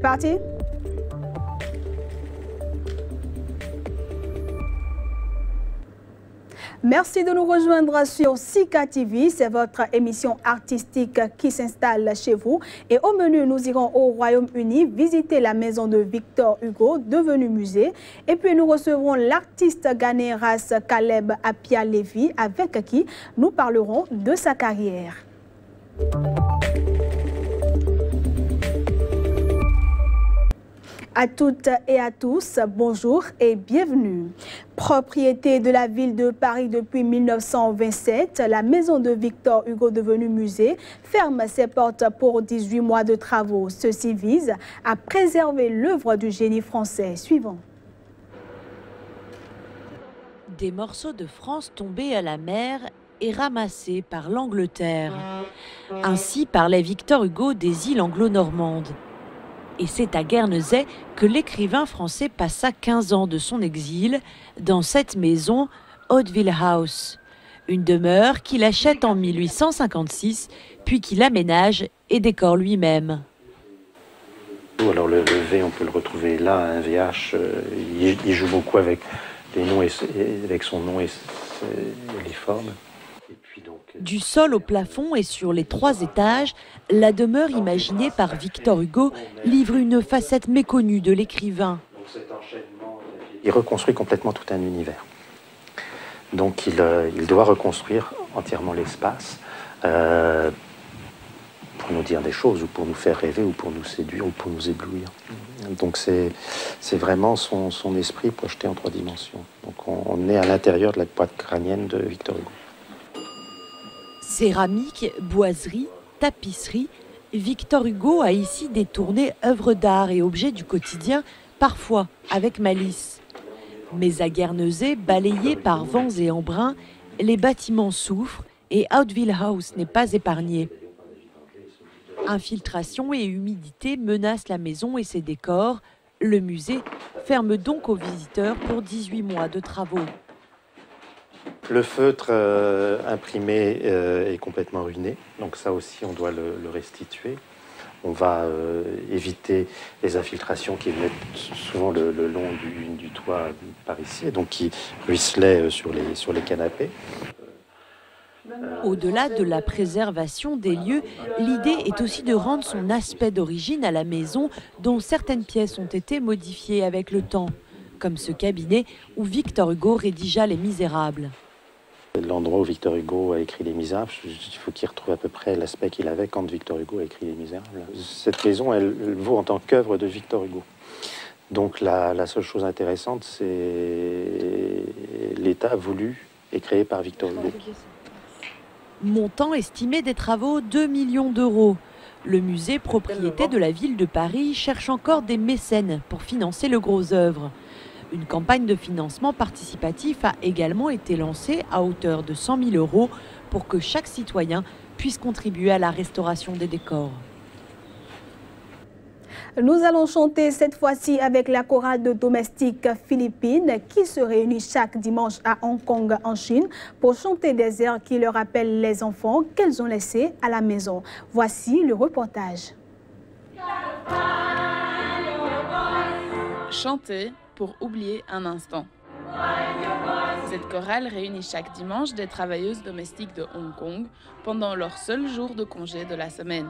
parti? Merci de nous rejoindre sur Sika TV. C'est votre émission artistique qui s'installe chez vous. Et au menu, nous irons au Royaume-Uni visiter la maison de Victor Hugo, devenue musée. Et puis nous recevrons l'artiste ghanéen Caleb Apia Levy, avec qui nous parlerons de sa carrière. À toutes et à tous, bonjour et bienvenue. Propriété de la ville de Paris depuis 1927, la maison de Victor Hugo, devenue musée, ferme ses portes pour 18 mois de travaux. Ceci vise à préserver l'œuvre du génie français. Suivant. Des morceaux de France tombés à la mer et ramassés par l'Angleterre. Ainsi parlait Victor Hugo des îles anglo-normandes. Et c'est à Guernesey que l'écrivain français passa 15 ans de son exil dans cette maison, Hauteville House. Une demeure qu'il achète en 1856, puis qu'il aménage et décore lui-même. Alors le V, on peut le retrouver là, un VH, il joue beaucoup avec les noms et avec son nom et les formes. Du sol au plafond et sur les 3 étages, la demeure imaginée par Victor Hugo livre une facette méconnue de l'écrivain. Il reconstruit complètement tout un univers. Donc il doit reconstruire entièrement l'espace pour nous dire des choses, ou pour nous faire rêver, ou pour nous séduire, ou pour nous éblouir. Donc c'est vraiment son esprit projeté en 3 dimensions. Donc on est à l'intérieur de la boîte crânienne de Victor Hugo. Céramique, boiserie, tapisserie, Victor Hugo a ici détourné œuvres d'art et objets du quotidien, parfois avec malice. Mais à Guernesey, balayé par vents et embruns, les bâtiments souffrent et Hauteville House n'est pas épargné. Infiltration et humidité menacent la maison et ses décors. Le musée ferme donc aux visiteurs pour 18 mois de travaux. Le feutre imprimé est complètement ruiné, donc ça aussi on doit le restituer. On va éviter les infiltrations qui venaient souvent le long du toit par ici, donc qui ruisselaient sur les canapés. Au-delà de la préservation des lieux, l'idée est aussi de rendre son aspect d'origine à la maison, dont certaines pièces ont été modifiées avec le temps, comme ce cabinet où Victor Hugo rédigea Les Misérables. L'endroit où Victor Hugo a écrit Les Misérables, il faut qu'il retrouve à peu près l'aspect qu'il avait quand Victor Hugo a écrit Les Misérables. Cette maison, elle vaut en tant qu'œuvre de Victor Hugo. Donc la seule chose intéressante, c'est l'état voulu et créé par Victor Hugo. Montant estimé des travaux 2 millions d'euros. Le musée, propriété de la ville de Paris, cherche encore des mécènes pour financer le gros œuvre. Une campagne de financement participatif a également été lancée à hauteur de 100 000 euros pour que chaque citoyen puisse contribuer à la restauration des décors. Nous allons chanter cette fois-ci avec la chorale de domestiques philippines qui se réunit chaque dimanche à Hong Kong en Chine pour chanter des airs qui leur rappellent les enfants qu'elles ont laissés à la maison. Voici le reportage. Chanter pour oublier un instant. Cette chorale réunit chaque dimanche des travailleuses domestiques de Hong Kong pendant leur seul jour de congé de la semaine.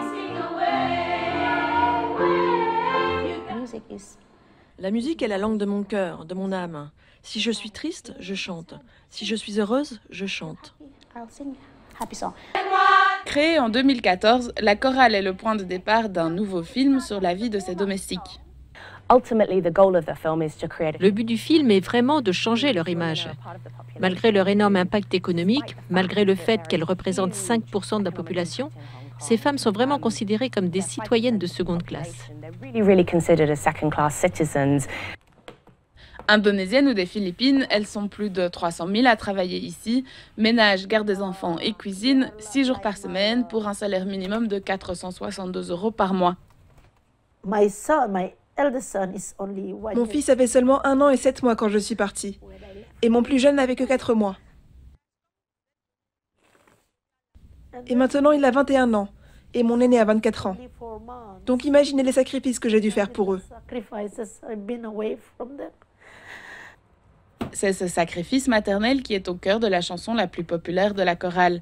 La musique est la langue de mon cœur, de mon âme. Si je suis triste, je chante. Si je suis heureuse, je chante. Créée en 2014, la chorale est le point de départ d'un nouveau film sur la vie de ses domestiques. Le but du film est vraiment de changer leur image. Malgré leur énorme impact économique, malgré le fait qu'elles représentent 5% de la population, ces femmes sont vraiment considérées comme des citoyennes de seconde classe. Indonésiennes ou des Philippines, elles sont plus de 300 000 à travailler ici, ménage, garde des enfants et cuisine, 6 jours par semaine pour un salaire minimum de 462 € par mois. Mon fils avait seulement 1 an et 7 mois quand je suis partie. Et mon plus jeune n'avait que 4 mois. Et maintenant, il a 21 ans. et mon aîné a 24 ans. Donc imaginez les sacrifices que j'ai dû faire pour eux. C'est ce sacrifice maternel qui est au cœur de la chanson la plus populaire de la chorale.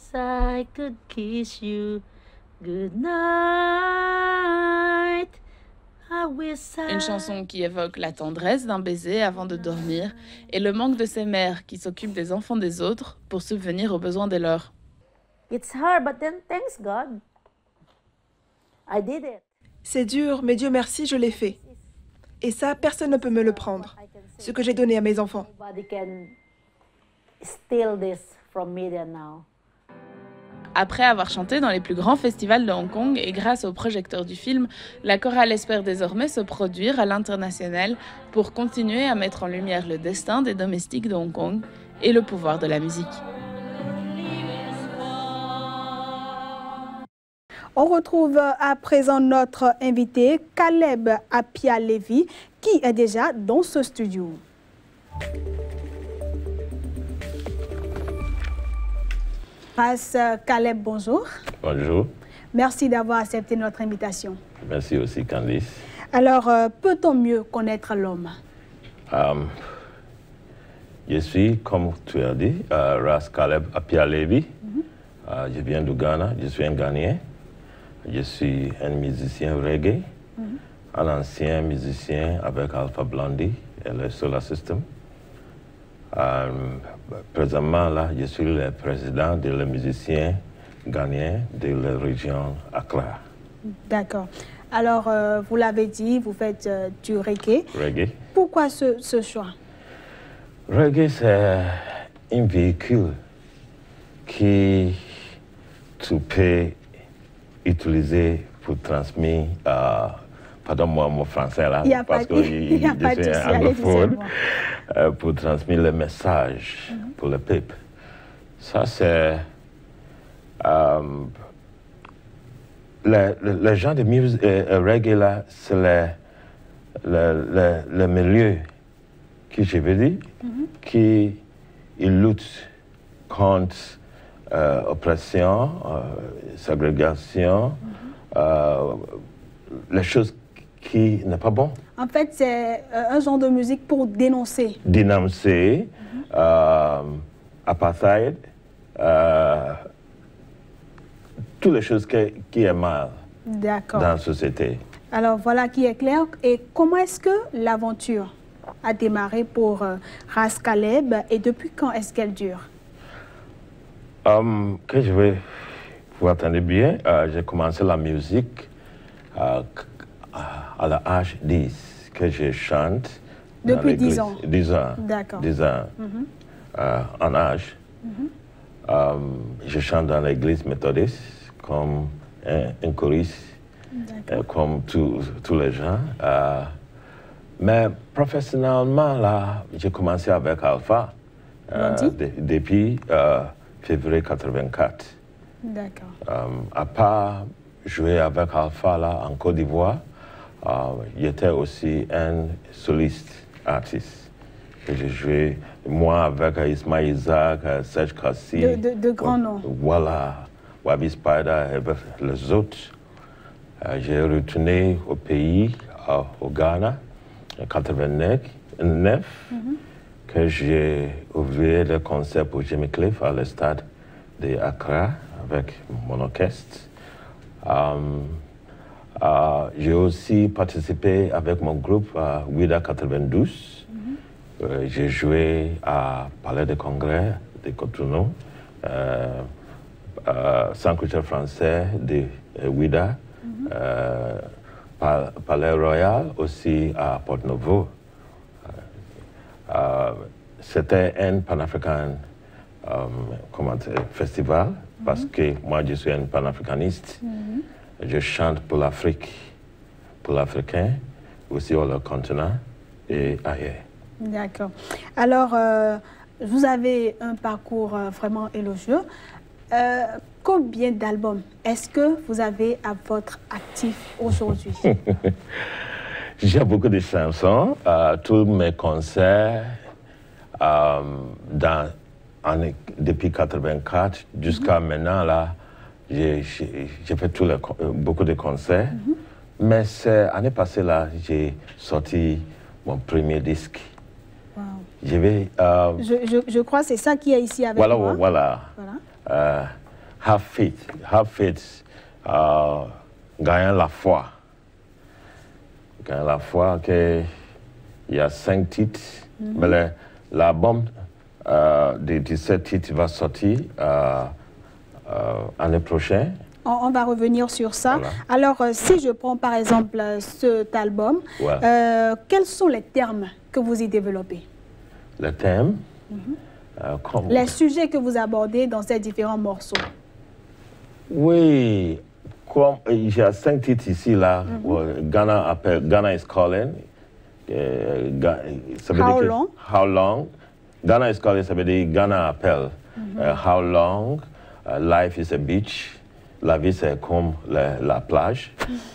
Une chanson qui évoque la tendresse d'un baiser avant de dormir et le manque de ces mères qui s'occupent des enfants des autres pour subvenir aux besoins des leurs. C'est dur, mais Dieu merci, je l'ai fait. Et ça, personne ne peut me le prendre. Ce que j'ai donné à mes enfants. Après avoir chanté dans les plus grands festivals de Hong Kong et grâce aux projecteurs du film, la chorale espère désormais se produire à l'international pour continuer à mettre en lumière le destin des domestiques de Hong Kong et le pouvoir de la musique. On retrouve à présent notre invité, Caleb Appiah-Levi, qui est déjà dans ce studio. Caleb, bonjour. Bonjour. Merci d'avoir accepté notre invitation. Merci aussi, Candice. Alors, peut-on mieux connaître l'homme? Je suis, comme tu as dit, Ras Caleb Appiah-Levi. Je viens du Ghana, je suis un Ghanéen. Je suis un musicien reggae, un ancien musicien avec Alpha Blondy et le Solar System. Présentement, là, je suis le président des musiciens ghanéens de la région Accra. D'accord. Alors, vous l'avez dit, vous faites du reggae. Reggae. Pourquoi ce choix? Reggae, c'est un véhicule qui tu peux utiliser pour transmettre, pardon-moi mon français là, parce que je suis anglophone, pour transmettre le message pour le peuple. Ça, c'est le genre de musique reggae là, c'est le milieu que je veux dire, qui lutte contre oppression, ségrégation, les choses qui n'est pas bon. En fait, c'est un genre de musique pour dénoncer. Dénoncer, apartheid, toutes les choses qui est mal dans la société. Alors voilà qui est clair. Et comment est-ce que l'aventure a démarré pour Ras Caleb et depuis quand est-ce qu'elle dure? Que je vais vous attendre bien, j'ai commencé la musique à l'âge 10, que je chante. Depuis 10 ans? 10 ans. D'accord. 10 ans, en âge. Je chante dans l'église méthodiste comme un choriste, comme tous les gens. Mais professionnellement, là, j'ai commencé avec Alpha depuis février 84. D'accord. À part jouer avec Alpha là, en Côte d'Ivoire, j'étais aussi un soliste artiste. J'ai joué, moi, avec Ismaël Isaac, Serge Kassi. De grands noms. Voilà, Wabi Spider et les autres. J'ai retourné au pays, au Ghana, en 89, que j'ai ouvert le concert pour Jimmy Cliff à le stade de Accra avec mon orchestre. J'ai aussi participé avec mon groupe à Ouida 92. J'ai joué à Palais des Congrès de Cotonou, Centre culturel français de Ouida, Palais Royal aussi à Porto-Novo. C'était un Pan-African festival parce que moi je suis un panafricaniste. Je chante pour l'Afrique, pour l'Africain, aussi sur le continent et ailleurs. D'accord. Alors, vous avez un parcours vraiment élogieux. Combien d'albums est-ce que vous avez à votre actif aujourd'hui? J'ai beaucoup de chansons. Tous mes concerts, depuis 84 jusqu'à maintenant, là, J'ai fait beaucoup de concerts. Mais l'année passée, là, j'ai sorti mon premier disque. Wow. Je crois que c'est ça qui est ici avec moi. Voilà. Have faith. Have faith. Gagnant la foi. Gagnant la foi, il y a 5 titres. Mais l'album de 17 titres va sortir l'année prochaine. On va revenir sur ça. Voilà. Alors, si je prends par exemple cet album, quels sont les termes que vous y développez? Les thèmes les sujets que vous abordez dans ces différents morceaux. Oui, comme il y a 5 titres ici, là, Ghana is calling. Ça veut How dire long? How long? Ghana is calling, ça veut dire Ghana appelle. How long? Life is a beach. La vie, c'est comme la plage.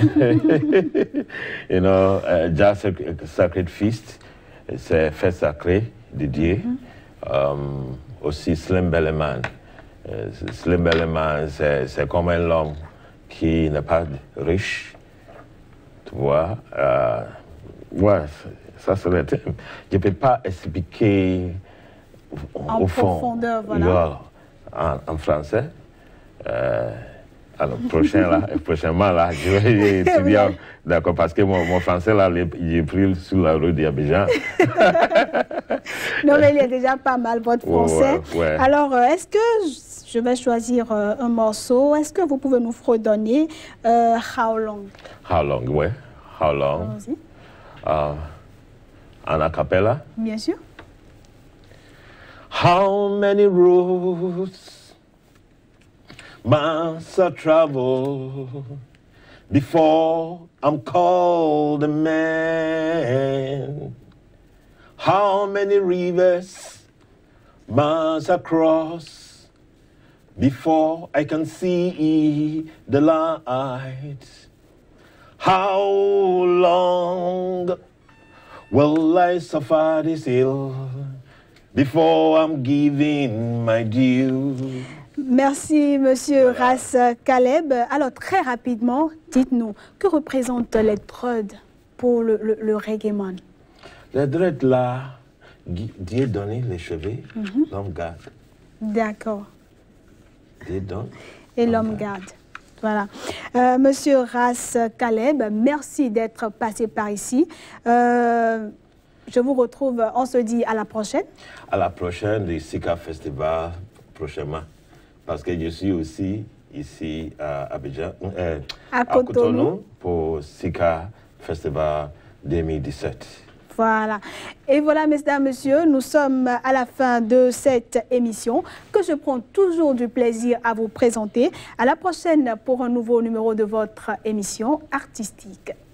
You know, just sacred feast, c'est fête sacrée de Dieu. Aussi, Slim Belly Man. Slim Belly Man, c'est comme un homme qui n'est pas riche. Tu vois? Ouais, ça c'est le thème. Je ne peux pas expliquer au fond. En profondeur, voilà. En français. Alors, prochainement, là, je vais étudier, d'accord, parce que mon français, là, j'ai pris sur la rue d'Abidjan. Non, mais il y a déjà pas mal votre français. Ouais. Alors, est-ce que je vais choisir un morceau? Est-ce que vous pouvez nous fredonner How Long? How Long, ouais. How Long. En a cappella? Bien sûr. How many roads must I travel before I'm called a man? How many rivers must I cross before I can see the light? How long will I suffer this ill before I'm giving my due? Merci, Monsieur Ras Caleb. Alors, très rapidement, dites-nous, que représentent les dreads pour le reggaeman? Les dreads, là, Dieu donne les cheveux, l'homme garde. D'accord. Dieu donne. Et l'homme garde. Voilà. Monsieur Ras Caleb, merci d'être passé par ici. Je vous retrouve, on se dit à la prochaine. À la prochaine, le Sika Festival, prochainement. Parce que je suis aussi ici à Abidjan, à Cotonou, pour Sika Festival 2017. Voilà. Et voilà, mesdames, messieurs, nous sommes à la fin de cette émission que je prends toujours du plaisir à vous présenter. À la prochaine pour un nouveau numéro de votre émission artistique.